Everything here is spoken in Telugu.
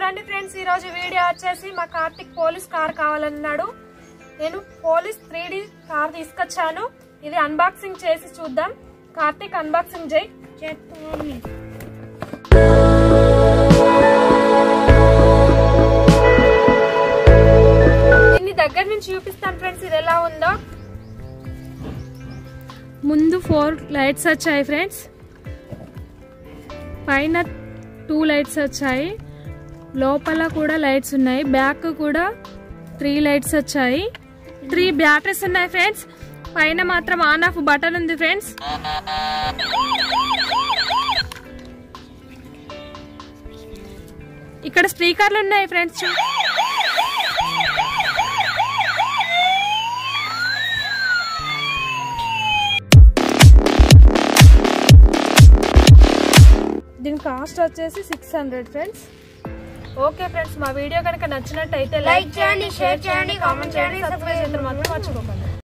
చూడండి ఫ్రెండ్స్, ఈ రోజు వీడియో వచ్చేసి మా కార్తిక్ పోలీస్ కార్ కావాలన్నాడు. నేను పోలీస్ 3D కార్ తీసుకొచ్చాను. ఇది అన్బాక్సింగ్ చేసి చూద్దాం. కార్తిక్ అన్బాక్సింగ్ చేయి. దీన్ని దగ్గర నుంచి చూపిస్తాను ఫ్రెండ్స్, ఇది ఎలా ఉందో. ముందు 4 లైట్స్ వచ్చాయి ఫ్రెండ్స్, పైన 2 లైట్స్ వచ్చాయి, లోపల కూడా లైట్స్ ఉన్నాయి, బ్యాక్ కూడా 3 లైట్స్ వచ్చాయి, 3 బ్యాటరీస్ ఉన్నాయి ఫ్రెండ్స్. పైన మాత్రం ఆన్ ఆఫ్ బటన్ ఉంది ఫ్రెండ్స్. ఇక్కడ స్పీకర్లు ఉన్నాయి ఫ్రెండ్స్. దీని కాస్ట్ వచ్చేసి 600 ఫ్రెండ్స్. ఓకే ఫ్రెండ్స్, మా వీడియో కనుక నచ్చినట్టయితే లైక్ చేయండి, షేర్ చేయండి, కామెంట్ చేయండి, సబ్స్క్రైబ్ చేయడం మాత్రం మర్చిపోకండి.